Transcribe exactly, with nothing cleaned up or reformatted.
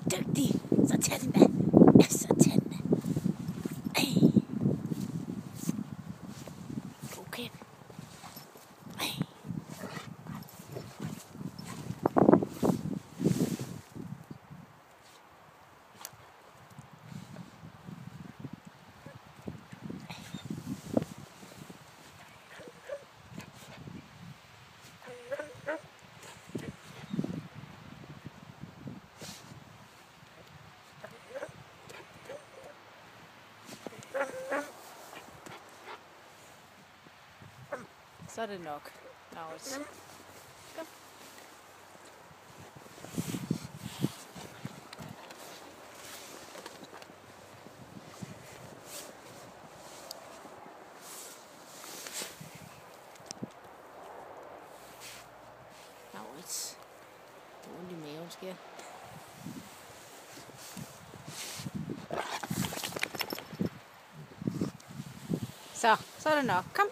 dygtig. Så tag den da. Ja, så tag den da. Ej. Okay. Ej. Så er det nok. Laurits. Kom. Laurits. Det er ondt i maven, sker. Så, så er det nok. Kom.